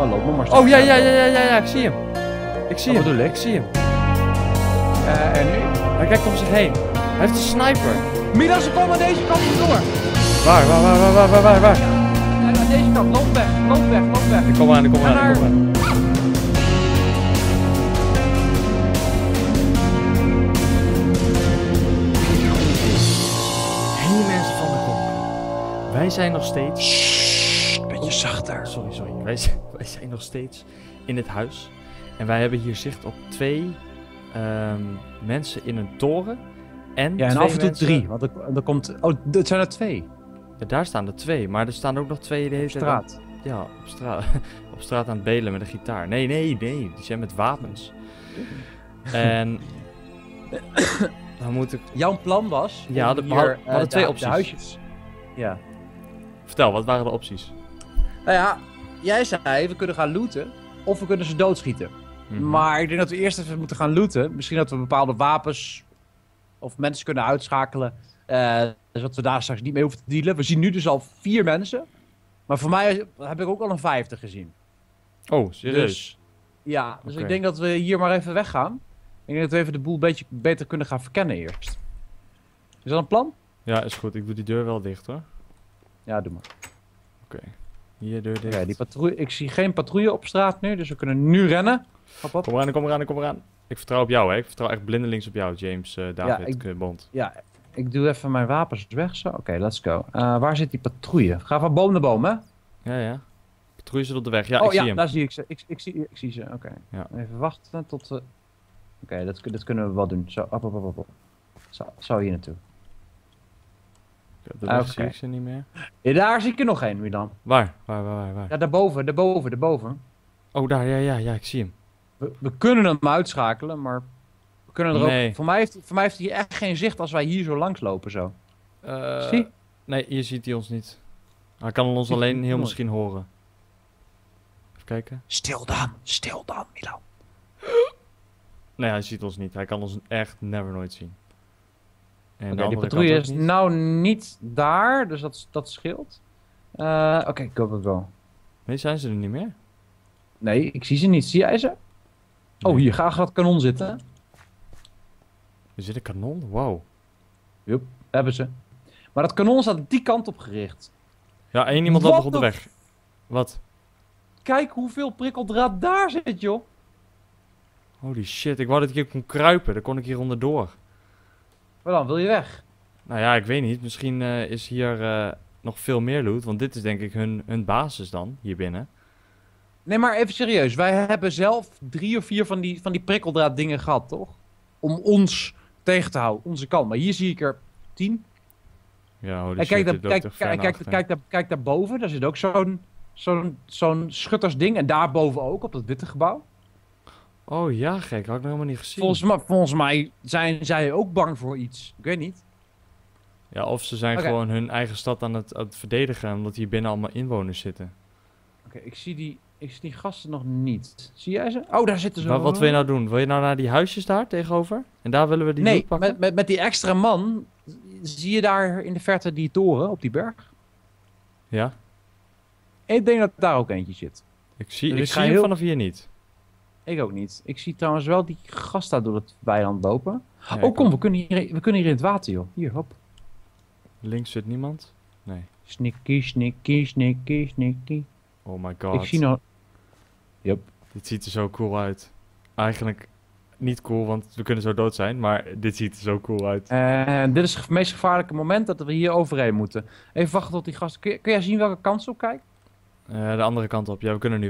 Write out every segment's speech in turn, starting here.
Oh, loop nog maar. Oh, ja, ik zie hem. Ik zie hem. Wat bedoel ik? Ik zie hem. En nu? Hij kijkt om zich heen. Hij heeft een sniper. Milan, ze komen aan deze kant door. Waar? Ja, aan deze kant. Loop weg. Ik kom aan. Hey mensen van de klok. Wij zijn nog steeds... Beetje zachter. Sorry. Wij zijn nog steeds in het huis. En wij hebben hier zicht op 2 mensen in een toren. En Ja, en 2 af en toe mensen... 3. Want er komt... Oh, het zijn er 2. Ja, daar staan er 2. Maar er staan ook nog 2 de hele tijd Straat. Ja, op straat. Op straat aan het belen met een gitaar. Nee. Die zijn met wapens. En... dan moet ik... Jouw plan was... Ja, om we hadden 2 de opties. huisjes. Ja. Vertel, wat waren de opties? Nou ja, jij zei we kunnen gaan looten. Of we kunnen ze doodschieten. Maar ik denk dat we eerst even moeten gaan looten. Misschien dat we bepaalde wapens of mensen kunnen uitschakelen. Zodat we daar straks niet mee hoeven te dealen. We zien nu dus al 4 mensen. Maar voor mij heb ik ook al een 5e gezien. Oh, serieus? Dus, ja, dus Oké. ik denk dat we hier maar even weggaan. Ik denk dat we even de boel een beetje beter kunnen gaan verkennen eerst. Is dat een plan? Ja, is goed. Ik doe die deur wel dicht hoor. Ja, doe maar. Oké. Hier, deur dicht. Oké, die patrouille. Ik zie geen patrouille op straat nu, dus we kunnen nu rennen. Hop, hop. Kom eraan. Ik vertrouw op jou, hè. Ik vertrouw echt blindelings op jou, James David Bond. Ja, ik doe even mijn wapens weg zo. Oké, let's go. Waar zit die patrouille? Ga van boom naar boom, hè? Ja. Patrouille zit op de weg. Ja, oh ik zie ja, hem. daar zie ik ze. Ik zie ze. Oké. Ja. Even wachten tot we... Oké, dat kunnen we wel doen. Zo, op. Zo hier naartoe. Op de weg Oké. zie ik ze niet meer. Ja, daar zie ik er nog één, Milan. Waar? Ja, daarboven. Oh, daar. Ja, ik zie hem. We kunnen hem uitschakelen, maar... We kunnen er Nee. ook... Voor mij heeft hij echt geen zicht als wij hier zo langs lopen, zo. Zie? Nee, hier ziet hij ons niet. Hij kan ons Ziet alleen hij heel nooit. misschien horen. Even kijken. Stil dan, Milan. Nee, hij ziet ons niet. Hij kan ons echt nooit zien. En Oké, de die andere patrouille kant is ook niet. nou niet daar, dus dat scheelt. Oké, go. Nee, zijn ze er niet meer? Nee, ik zie ze niet. Zie jij ze? Oh, Nee. hier, gaat het kanon zitten. Er zit een kanon? Wow. Jup, hebben ze. Maar dat kanon staat die kant op gericht. Ja, één iemand loopt nog op de What weg. Wat? Kijk hoeveel prikkeldraad daar zit, joh. Holy shit, ik wou dat ik hier kon kruipen. Dan kon ik hier onderdoor. Maar dan, wil je weg? Nou ja, ik weet niet. Misschien is hier nog veel meer loot. Want dit is denk ik hun basis dan, hier binnen. Nee, maar even serieus. Wij hebben zelf 3 of 4 van die prikkeldraad dingen gehad, toch? Om ons tegen te houden, onze kant. Maar hier zie ik er 10. Ja, holy En shit, dit loopt echt ver naar achter. kijk daarboven. Daar zit ook zo'n schuttersding. En daarboven ook, op dat witte gebouw. Oh ja, gek. Had ik nog helemaal niet gezien. Volgens mij zijn zij ook bang voor iets. Ik weet niet. Ja, of ze zijn Oké. gewoon hun eigen stad aan het verdedigen. Omdat hier binnen allemaal inwoners zitten. Oké, ik zie die gasten nog niet. Zie jij ze? Oh, daar zitten ze. Wat wil je nou doen? Wil je nou naar die huisjes daar tegenover? En daar willen we die Nee, loot pakken? met die extra man. Zie je daar in de verte die toren op die berg? Ja, Ik denk dat daar ook eentje zit. ik zie, Dus ik ik ga zie hem heel- vanaf hier niet. Ik ook niet. Ik zie trouwens wel die gast daar door het weiland lopen. Ja, Oh, ik kom, ook. we kunnen hier in het water, joh. Hier, hop. Links zit niemand? Nee. Sneaky. Oh my god. Ik zie nog... Yup. Dit ziet er zo cool uit. Eigenlijk niet cool, want we kunnen zo dood zijn. Maar dit ziet er zo cool uit. En dit is het meest gevaarlijke moment dat we hier overheen moeten. Even wachten tot die gasten... Kun jij zien welke kant ze op kijken? De andere kant op. Ja, we kunnen nu.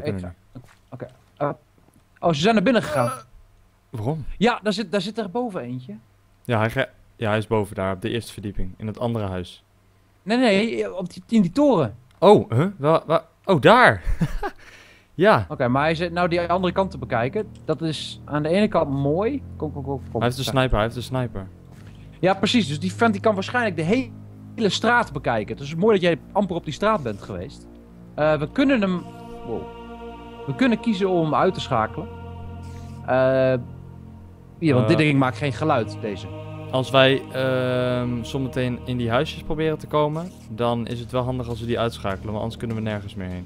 Oh, ze zijn naar binnen gegaan. Waarom? Ja, daar zit er boven eentje. Ja, hij is boven daar, op de eerste verdieping. In het andere huis. Nee, in die toren. Oh, oh, daar! Ja, Oké, maar hij zit nou die andere kant te bekijken. Dat is aan de ene kant mooi. Kom. hij heeft een sniper. Ja, precies. Dus die vent die kan waarschijnlijk de hele straat bekijken. Dus het is mooi dat jij amper op die straat bent geweest. We kunnen hem... Wow. We kunnen kiezen om hem uit te schakelen. Want dit ding maakt geen geluid, deze. Als wij zometeen in die huisjes proberen te komen, dan is het wel handig als we die uitschakelen, want anders kunnen we nergens meer heen.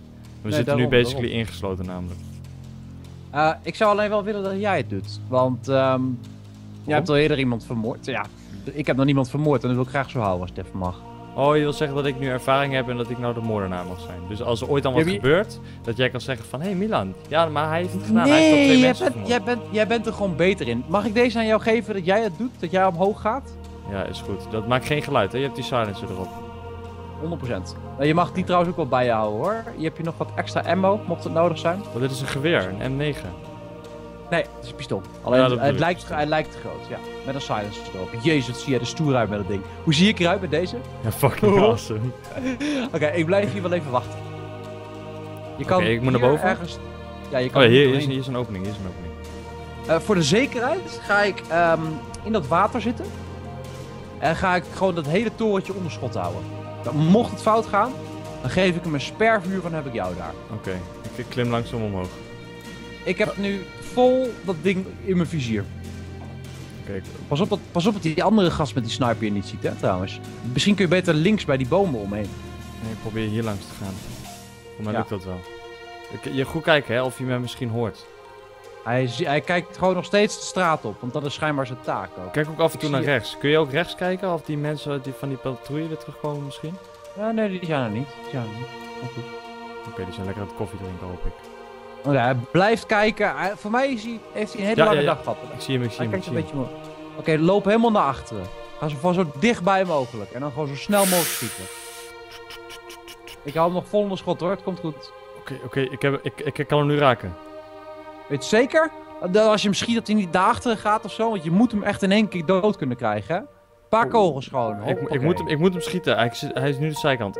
We zitten nu basically ingesloten namelijk. Ik zou alleen wel willen dat jij het doet. Want jij hebt al eerder iemand vermoord. Ja, ik heb nog niemand vermoord en dat wil ik graag zo houden als het even mag. Oh, je wil zeggen dat ik nu ervaring heb en dat ik nou de moordenaar mag zijn. Dus als er ooit dan wat gebeurt, dat jij kan zeggen van... Hé Milan, ja, maar hij heeft het gedaan. Hij heeft al 2 mensen vermoord. Jij bent er gewoon beter in. Mag ik deze aan jou geven dat jij het doet? Dat jij omhoog gaat? Ja, is goed. Dat maakt geen geluid, hè? Je hebt die silencer erop. 100%. Je mag die trouwens ook wel bij je houden, hoor. Je hebt hier nog wat extra ammo, mocht het nodig zijn. Oh, dit is een geweer, een M9. Nee, het is een pistool. Alleen hij lijkt te groot, ja. Met een silencer erop. Jezus, wat zie jij er stoer uit met dat ding. Hoe zie ik eruit met deze? Ja, fucking awesome. Oké, ik blijf hier wel even wachten. Je kan ik moet naar boven? Ergens... Ja, je kan hier is een opening, voor de zekerheid ga ik in dat water zitten. En ga ik gewoon dat hele torentje onder schot houden. Dan, mocht het fout gaan, dan geef ik hem een spervuur van heb ik jou daar. Oké, ik klim langzaam omhoog. Ik heb nu vol dat ding in mijn vizier. Okay. Pas op dat die andere gast met die sniper je niet ziet, hè, trouwens. Misschien kun je beter links bij die bomen omheen. Nee, ik probeer hier langs te gaan. Voor mij lukt dat wel. Je goed kijken, hè, of je me misschien hoort. Hij kijkt gewoon nog steeds de straat op, want dat is schijnbaar zijn taak ook. Kijk ook af en toe naar rechts. Kun je ook rechts kijken of die mensen van die patrouille weer terugkomen misschien? Ja, nee, die zijn er niet. Oké, die zijn lekker aan het koffie drinken, hoop ik. Hij blijft kijken. Voor mij heeft hij een hele lange dag gehad. Ik zie hem. Oké, loop helemaal naar achteren. Ga zo dichtbij mogelijk. En dan gewoon zo snel mogelijk schieten. Ik hou hem nog vol onder schot, hoor. Het komt goed. Oké, ik kan hem nu raken. Weet je zeker? Als je hem schiet dat hij niet naar achteren gaat of zo. Want je moet hem echt in 1 keer dood kunnen krijgen, hè? Een paar kogels gewoon. Ik moet hem schieten. Hij is nu de zijkant.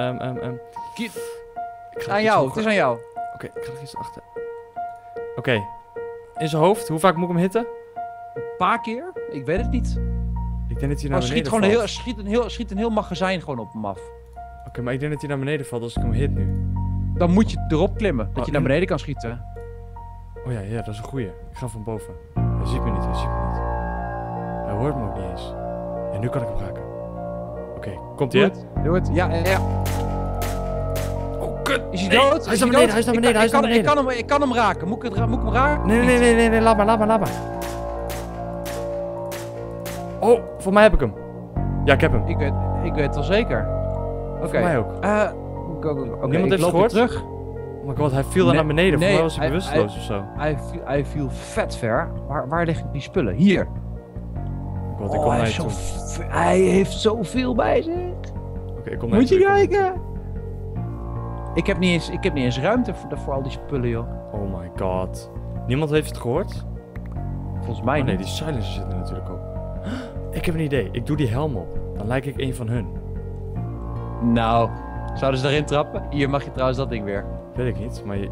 Aan jou, het is aan jou. Oké, ik ga er iets achter. Oké. In zijn hoofd, hoe vaak moet ik hem hitten? Een paar keer? Ik weet het niet. Ik denk dat hij naar beneden valt. Schiet een heel magazijn gewoon op hem af. Oké, maar ik denk dat hij naar beneden valt als ik hem hit nu. Dan moet je erop klimmen, dat je naar beneden kan schieten. Oh ja, dat is een goeie. Ik ga van boven. Hij ziet me niet. Hij hoort me ook niet eens. En nu kan ik hem raken. Oké, komt hij uit? Doe het. Ja. Oh, kut. Is hij dood? Hij is naar beneden. Ik kan hem raken. Moet ik hem raken? Nee, laat maar. Oh, voor mij heb ik hem. Ja, ik heb hem. Ik weet het wel zeker. Oké. Voor mij ook. Niemand heeft het gehoord? Terug. Oh my god, hij viel naar beneden. Voor mij was hij bewusteloos of zo. Hij viel vet ver. Waar liggen die spullen? Hier. Hij heeft zoveel bij zich. Oké, ik kom naar Moet je kijken. Ik heb niet eens ruimte voor al die spullen, joh. Oh my god. Niemand heeft het gehoord? Volgens mij niet. Nee, die silencer zit er natuurlijk ook. Ik heb een idee. Ik doe die helm op. Dan lijk ik een van hun. Nou, zouden ze erin trappen? Hier mag je trouwens dat ding weer. Weet ik niet, maar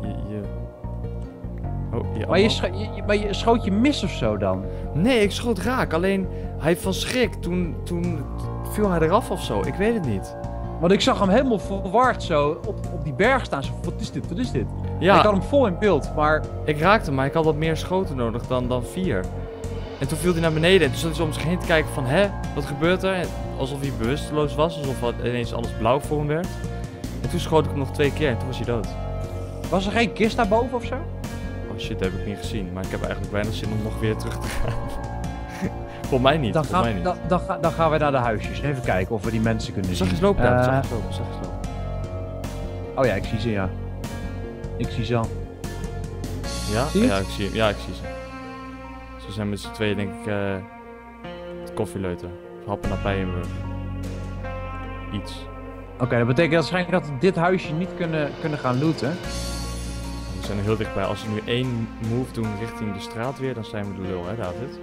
Maar je schoot je mis of zo dan? Nee, ik schoot raak. Alleen, hij van schrik. Toen viel hij eraf of zo. Ik weet het niet. Want ik zag hem helemaal verward zo op die berg staan. Zo, wat is dit? Ja. Ik had hem vol in beeld, maar... Ik raakte hem, maar ik had wat meer schoten nodig dan 4. En toen viel hij naar beneden. En toen zat hij zo om zich heen te kijken van, wat gebeurt er? En alsof hij bewusteloos was. Alsof ineens alles blauw voor hem werd. En toen schoot ik hem nog 2 keer en toen was hij dood. Was er geen kist daarboven of zo? Oh shit, dat heb ik niet gezien. Maar ik heb eigenlijk weinig zin om nog weer terug te gaan. Volgens mij niet. Dan gaan we naar de huisjes. Even kijken of we die mensen kunnen zien. Zag je lopen daar? Zag je lopen. Oh ja, ik zie ze, ja. Ik zie ze al. Ja? Ja, ik zie hem. Ja, ik zie ze. Ze zijn met z'n tweeën, denk ik, het koffieleuten. Of happen naar Bijenburg. Iets. Oké, dat betekent waarschijnlijk dat we dit huisje niet kunnen gaan looten. We zijn er heel dichtbij. Als we nu 1 move doen richting de straat weer, dan zijn we de lul, hè David?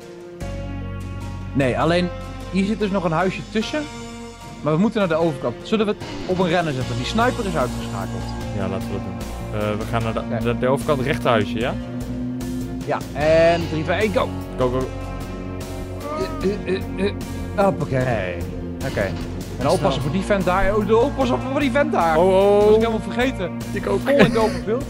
Nee, alleen hier zit dus nog een huisje tussen. Maar we moeten naar de overkant. Zullen we het op een rennen zetten? Die sniper is uitgeschakeld. Ja, laten we dat doen. We gaan naar de overkant rechterhuisje, ja? Ja, en 3, 2, 1, go! Go. Hoppakee. Oké. En oppassen voor die vent daar. Oppassen voor die vent daar. Dat was ik helemaal vergeten. Ik ook. Vol in de open beeld.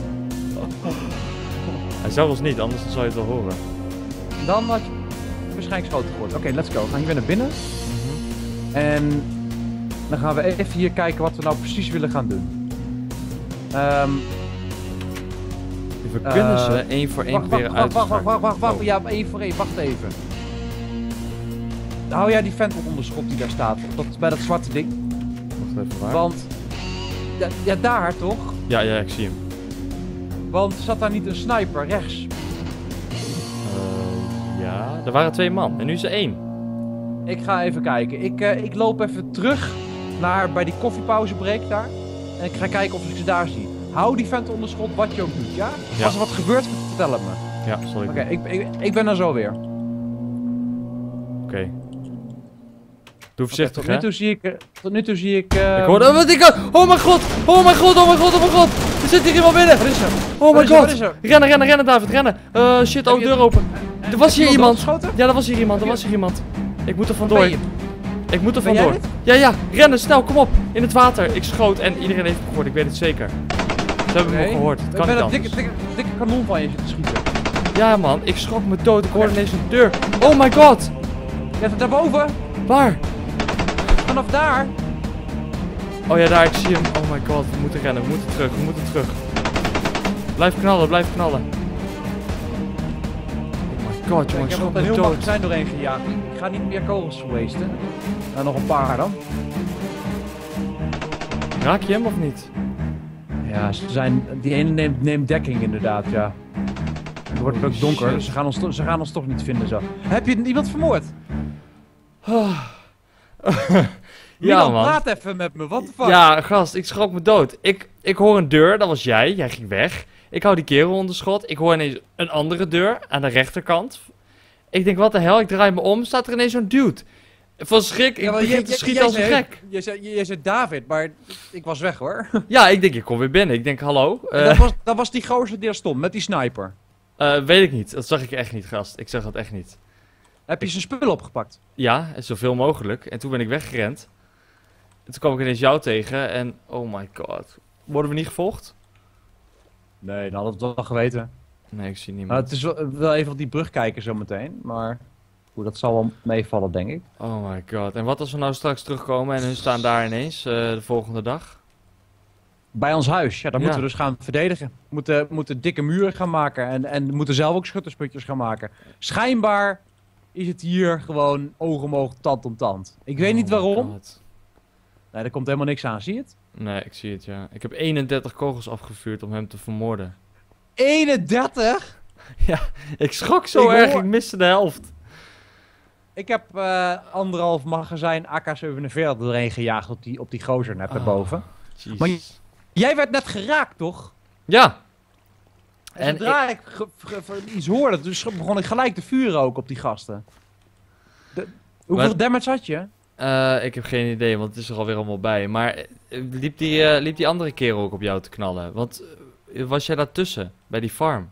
Hij zou ons niet, anders zou je het wel horen. Dan had je waarschijnlijk schoten gehoord. Oké, let's go. We gaan hier weer naar binnen. En dan gaan we even hier kijken wat we nou precies willen gaan doen. We kunnen ze 1 voor 1 proberen uit te schakelen. Wacht. Oh. Ja, 1 voor 1. Wacht even. Hou jij die vent onder schot die daar staat? Bij dat zwarte ding? Wacht even, waar? Want... Ja, daar toch? Ja, ik zie hem. Want zat daar niet een sniper rechts? Ja, er waren 2 man en nu is er 1. Ik ga even kijken. Ik loop even terug naar bij die koffiepauzebreak daar. En ik ga kijken of ik ze daar zie. Hou die vent onder schot wat je ook doet, ja? Ja. Als er wat gebeurt, vertel het me. Ja, zal ik Oké, doen. ik ben er zo weer. Oké. Doe voorzichtig, Tot nu toe zie ik... Ik hoorde... Oh mijn god! Oh mijn god! Er zit hier iemand binnen! Wat is er? Oh mijn Wat god! is er? Rennen David, rennen! Shit, Heb oh, je- deur open! Er was hier iemand! Geschoten? Ja, er was hier iemand. Ik moet er vandoor. Ik moet er Ben jij vandoor. dit? Ja, rennen, snel, kom op! In het water. Ik schoot en iedereen heeft het gehoord, ik weet het zeker. Ze hebben me gehoord, het Ik kan ben niet een anders. dikke kanon van je zitten schieten. Ja man, ik schrok me dood, ik hoorde ineens een deur. Oh my god! Ja, daarboven. Waar? Vanaf daar. Oh ja, daar, ik zie hem. Oh my god, we moeten rennen, we moeten terug. Blijf knallen. Oh my god, jongen, Ik ik heb schrok er een me heel dood. magazijn doorheen gejaagd. Ik ga niet meer kogels verweesten. Nou, nog een paar dan. Raak je hem of niet? Ja, die ene neemt dekking inderdaad, ja. Het wordt ook donker, shit. dus ze gaan ons toch niet vinden zo. Heb je iemand vermoord? Ja Milan, man. praat even met me, what the fuck? Ja, gast, ik schrok me dood. Ik hoor een deur, dat was jij ging weg. Ik hou die kerel onder schot. Ik hoor ineens een andere deur aan de rechterkant. Ik denk, wat de hel, ik draai me om, staat er ineens zo'n dude. Van schrik, ik maar begin te schieten als een gek. Je zei David, maar ik was weg hoor. Ja, ik denk, ik kom weer binnen. Ik denk, hallo. Dat was die gozer die er stond, met die sniper. Weet ik niet, dat zag ik echt niet, gast. Ik zag dat echt niet. Heb je zijn spullen opgepakt? Ja, zoveel mogelijk. En toen ben ik weggerend. En toen kwam ik ineens jou tegen en, oh my god. Worden we niet gevolgd? Nee, dan hadden we het wel geweten. Nee, ik zie niemand. Nou, het is wel even op die brug kijken zometeen, maar goed, dat zal wel meevallen, denk ik. Oh my god. En wat als we nou straks terugkomen en hun staan daar ineens de volgende dag? Bij ons huis, ja, dan Ja. moeten we dus gaan verdedigen. We moeten dikke muren gaan maken en moeten zelf ook schuttersputjes gaan maken. Schijnbaar is het hier gewoon oog om oog, tand om tand. Ik weet niet Oh my waarom. god. Nee, er komt helemaal niks aan, zie je het? Nee, ik zie het, ja. Ik heb 31 kogels afgevuurd om hem te vermoorden. 31? Ik schrok zo Ik erg, hoor- ik miste de helft. Ik heb 1,5 magazijn AK-47 doorheen gejaagd op die gozer net daarboven. Jezus. Maar jij werd net geraakt, toch? Ja. En zodra ik iets hoorde, dus begon ik gelijk te vuren ook op die gasten. Hoeveel Wat? damage had je? Ik heb geen idee, want het is er alweer allemaal bij. Maar liep die andere kerel ook op jou te knallen? Want was jij daartussen, bij die farm?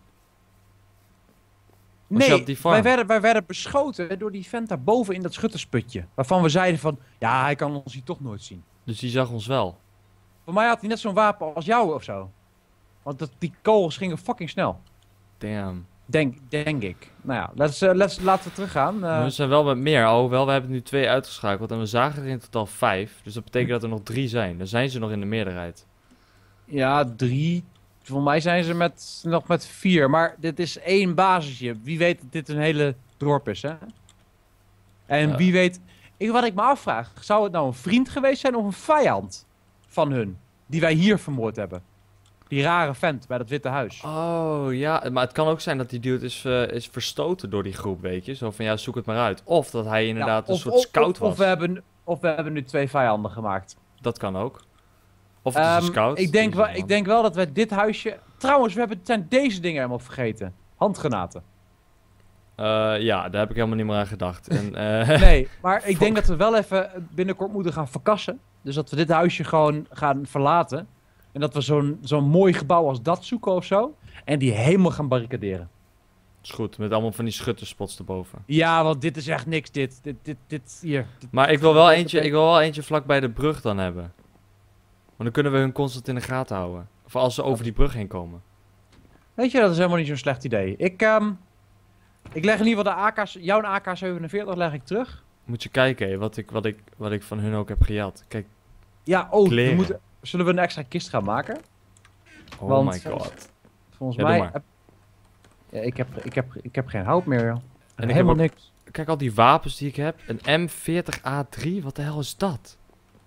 Was je Nee, op die farm? wij werden beschoten door die vent daar boven in dat schuttersputje. Waarvan we zeiden van, ja, hij kan ons hier toch nooit zien. Dus die zag ons wel. Voor mij had hij net zo'n wapen als jou of zo. Want die kogels gingen fucking snel. Damn. Denk ik. Nou ja, laten we teruggaan. We zijn wel met meer, alhoewel we hebben nu 2 uitgeschakeld en we zagen er in totaal 5. Dus dat betekent dat er nog 3 zijn. Dan zijn ze nog in de meerderheid. Ja, 3. Voor mij zijn ze nog met 4. Maar dit is 1 basisje. Wie weet dat dit een hele dorp is, hè? En Ja. wie weet... Wat ik me afvraag, zou het nou een vriend geweest zijn of een vijand van hun? Die wij hier vermoord hebben. Die rare vent bij dat Witte Huis. Oh ja, maar het kan ook zijn dat die dude is verstoten door die groep, weet je. Zo van ja, zoek het maar uit. Of dat hij inderdaad Ja, een soort scout was. Of we hebben nu 2 vijanden gemaakt. Dat kan ook. Of het is een scout. Ik denk wel dat we dit huisje... Trouwens, zijn deze dingen helemaal vergeten. Handgranaten. Ja, daar heb ik helemaal niet meer aan gedacht. En, Nee, maar ik denk dat we wel even binnenkort moeten gaan verkassen. Dus dat we dit huisje gewoon gaan verlaten. En dat we zo'n mooi gebouw als dat zoeken of zo. En die helemaal gaan barricaderen. is goed, met allemaal van die schutterspots erboven. Ja, want dit is echt niks, dit hier. Maar ik wil wel eentje vlak bij de brug dan hebben. Want dan kunnen we hun constant in de gaten houden. Of als ze over die brug heen komen. Weet je, dat is helemaal niet zo'n slecht idee. Ik leg in ieder geval jouw AK-47 leg ik terug. Moet je kijken, hé, wat ik van hun ook heb gejat. Kijk, Ja, Kleren. zullen we een extra kist gaan maken? Oh Want- my god. Volgens Ja, doe mij... maar. Ja, ik heb geen hout meer, joh. En ik Helemaal heb ook- niks. Kijk al die wapens die ik heb. Een M40A3, wat de hel is dat?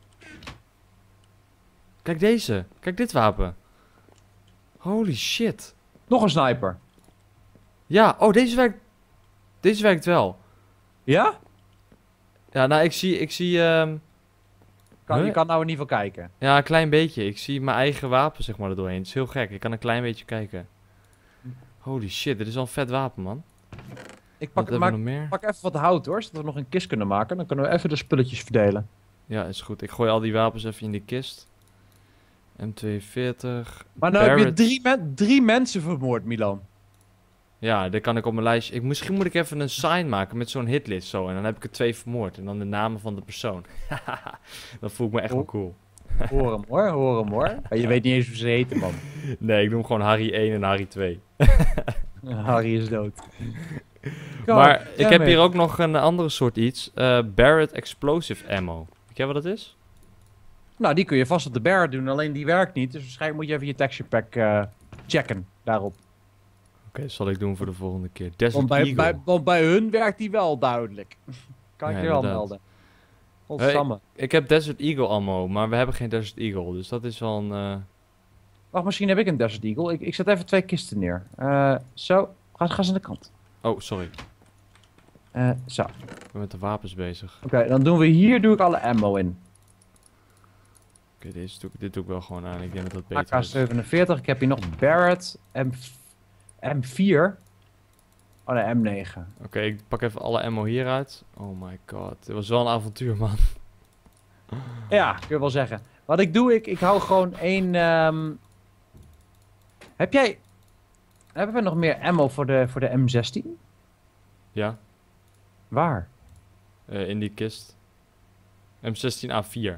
Kijk deze. Kijk dit wapen. Holy shit. Nog een sniper. Ja, oh deze werkt wel. Ja? Ja, nou ik zie Je Huh? kan nou in ieder geval kijken. ja, een klein beetje. Ik zie mijn eigen wapen zeg maar er doorheen. Het is heel gek. Ik kan een klein beetje kijken. Holy shit, dit is wel een vet wapen, man. Ik Wat hebben we nog pak meer? even wat hout hoor, zodat we nog een kist kunnen maken. Dan kunnen we even de spulletjes verdelen. Ja, is goed. Ik gooi al die wapens even in die kist. M240. Maar nou heb je Barrett. drie mensen vermoord, Milan. Ja, dat kan ik op mijn lijstje. Misschien moet ik even een sign maken met zo'n hitlist zo. En dan heb ik er 2 vermoord. En dan de namen van de persoon. Dan voel ik me echt wel cool. Hoor hem hoor, hoor hem hoor. Maar je weet niet eens hoe ze heten, man. Nee, ik doe hem gewoon Harry 1 en Harry 2. Harry is dood. Maar ik heb it. hier ook nog een andere soort iets. Barrett Explosive Ammo. Weet jij wat dat is? Nou, die kun je vast op de Barrett doen, alleen die werkt niet. Dus waarschijnlijk moet je even je texture pack checken daarop. Oké, zal ik doen voor de volgende keer. Desert Eagle. Want bij hun werkt die wel duidelijk. Kan ik Ja, je wel inderdaad. melden. Godsamme. Ik heb Desert Eagle ammo, maar we hebben geen Desert Eagle. Dus dat is wel een... Wacht, misschien heb ik een Desert Eagle. Ik zet even 2 kisten neer. Zo, ga eens aan de kant. Oh, sorry. Zo. Ik ben met de wapens bezig. Oké, dan doen we hier doe ik alle ammo in. Oké, dit doe ik wel gewoon aan. Ik denk dat dat beter is. AK-47, ik heb hier nog Barrett, M4. Oh nee, M9. Oké, ik pak even alle ammo hieruit. Oh my god. Dit was wel een avontuur, man. Ja, kun je wel zeggen. Wat ik doe, ik hou gewoon één... Hebben we nog meer ammo voor de M16? Ja, Waar? in die kist. M16A4.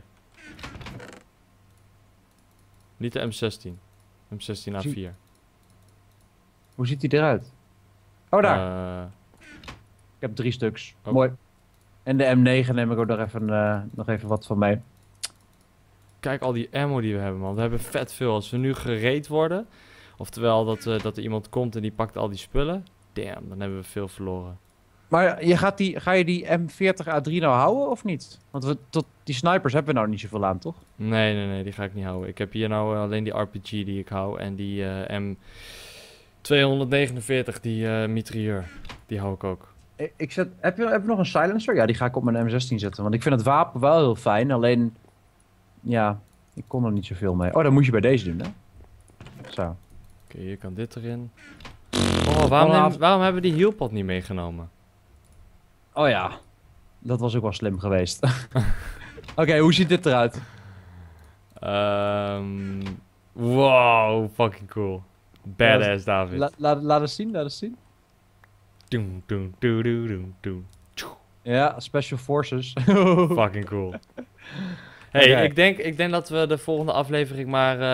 Niet de M16. M16A4. Hoe ziet die eruit? Oh, daar. Ik heb 3 stuks. Oh. Mooi. En de M9 neem ik ook nog even wat van mee. Kijk al die ammo die we hebben, man. We hebben vet veel. Als we nu gereed worden, oftewel dat er iemand komt en die pakt al die spullen. Damn, dan hebben we veel verloren. Maar ga je die M40A3 nou houden of niet? Want tot die snipers hebben we nou niet zoveel aan, toch? Nee, die ga ik niet houden. Ik heb hier nou alleen die RPG die ik hou en die M249, die mitrailleur. Die hou ik ook. Heb je nog een silencer? Ja, die ga ik op mijn M16 zetten. Want ik vind het wapen wel heel fijn. Alleen, ja, ik kon er niet zoveel mee. Oh, dat moet je bij deze doen, hè? Zo. Oké, hier kan dit erin. Oh, waarom hebben we die healpot niet meegenomen? Oh ja, dat was ook wel slim geweest. Oké, hoe ziet dit eruit? Wow, fucking cool. Badass, David. Laat eens zien. Doem, doem, doem, doem, doem, doem. Ja, Special Forces. Fucking cool. Hey, Oké. ik denk dat we de volgende aflevering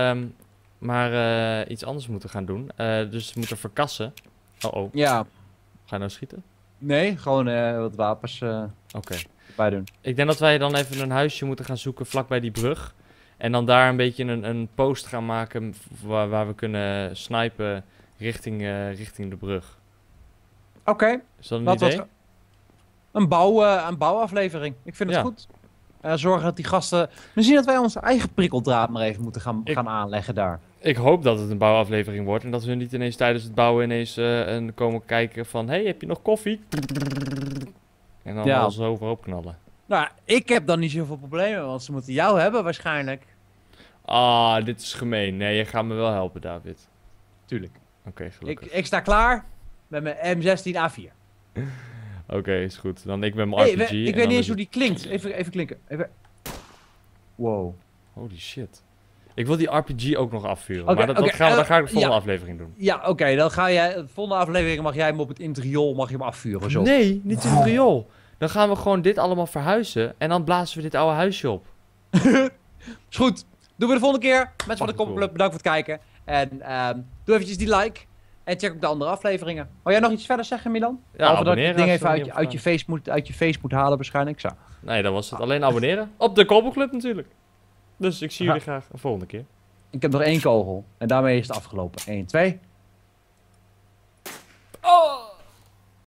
maar iets anders moeten gaan doen. Dus we moeten verkassen. Oh. Ja, Ga je nou schieten? nee, gewoon wat wapens Oké. bij doen. Ik denk dat wij dan even een huisje moeten gaan zoeken vlakbij die brug. En dan daar een beetje een post gaan maken waar we kunnen snipen richting de brug. Oké, Is dat een laten we idee? een bouwaflevering. Ik vind het Ja. goed. Zorgen dat die gasten... Misschien dat wij onze eigen prikkeldraad maar even moeten gaan aanleggen daar. Ik hoop dat het een bouwaflevering wordt en dat we niet ineens tijdens het bouwen komen kijken van... Hey, heb je nog koffie? En dan Ja. alles overhoop knallen. Nou, ik heb dan niet zoveel problemen, want ze moeten jou hebben waarschijnlijk. Ah, dit is gemeen. Nee, je gaat me wel helpen, David. Tuurlijk. Oké, gelukkig. Ik sta klaar met mijn M16A4. Oké, is goed. Dan ik met mijn Hey, RPG. ik weet niet eens hoe die klinkt. Even klinken. Wow. Holy shit. Ik wil die RPG ook nog afvuren. Oké, maar dat oké, ga ik de volgende ja. aflevering doen. Ja, oké, dan ga jij... De volgende aflevering mag jij hem op het interieur afvuren. Zo. Nee, niet in het riool. Dan gaan we gewoon dit allemaal verhuizen. En dan blazen we dit oude huisje op. Is goed. Doen we de volgende keer. Mensen van de Fucking Koppelclub, bedankt voor het kijken. En doe eventjes die like. En check ook de andere afleveringen. Wil jij nog iets verder zeggen, Milan? Ja, Behalve dat ik abonneren het ding als even je nog niet hebt uit je face moet halen waarschijnlijk. Zo. Nee, dat was het. Alleen abonneren. Op de Koppelclub natuurlijk. Dus ik zie jullie graag een volgende keer. Ik heb nog 1 kogel. En daarmee is het afgelopen. 1, 2.